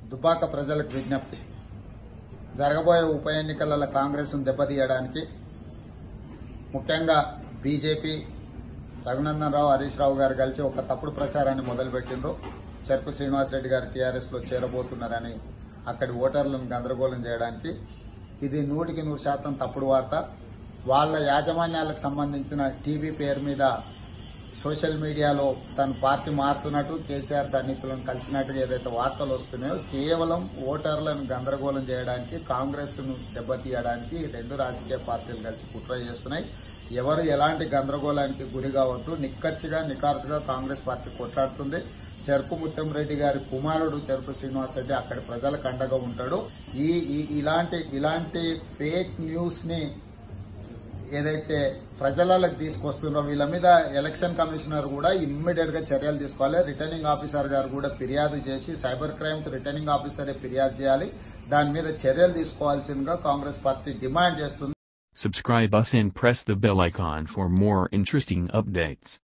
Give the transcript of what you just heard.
దుబ్బాక ప్రజలకు విజ్ఞప్తి. జరగబోయే ఉప ఎన్నికలలో కాంగ్రెస్ను దెబ్బతీయడానికి ముఖ్యంగా బీజేపీ రఘునందన్ రావు, హరీష్ రావు గారు కలిసి ఒక తప్పుడు ప్రచారాన్ని మొదలుపెట్టిండ్రు. చెరుకు శ్రీనివాసరెడ్డి గారు టీఆర్ఎస్లో చేరబోతున్నారని అక్కడి ఓటర్లను గందరగోళం చేయడానికి. ఇది 100% తప్పుడు వార్త. వాళ్ళ యాజమాన్యాలకు సంబంధించిన టీవీ పేరు మీద సోషల్ మీడియాలో తన పార్టీ మారుతున్నట్టు, కేసీఆర్ సన్నిహితులను కలిసినట్టుగా ఏదైతే వార్తలు వస్తున్నాయో కేవలం ఓటర్లను గందరగోళం చేయడానికి, కాంగ్రెస్ ను దెబ్బతీయడానికి రెండు రాజకీయ పార్టీలు కలిసి కుట్ర చేస్తున్నాయి. ఎవరు ఎలాంటి గందరగోళానికి గురి కావద్దు. నిక్కచ్చిగా నికార్సుగా కాంగ్రెస్ పార్టీ కొట్లాడుతుంది. చెరుకు ముత్తంరెడ్డి గారి కుమారుడు చెరుకు శ్రీనివాసరెడ్డి అక్కడి ప్రజలకు అండగా ఉంటాడు. ఇలాంటి ఫేక్ న్యూస్ ని ఏదైతే ప్రజలకు తీసుకొస్తున్నారో వీళ్ళ మీద ఎలక్షన్ కమిషనర్ కూడా ఇమ్మీడియట్ గా చర్యలు తీసుకోవాలి. రిటర్నింగ్ ఆఫీసర్ గారు కూడా ఫిర్యాదు చేసి, సైబర్ క్రైమ్ కు రిటర్నింగ్ ఆఫీసరే ఫిర్యాదు చేయాలి. దాని మీద చర్యలు తీసుకోవాల్సిందిగా కాంగ్రెస్ పార్టీ డిమాండ్ చేస్తుంది. Subscribe us and press the bell icon for more interesting updates.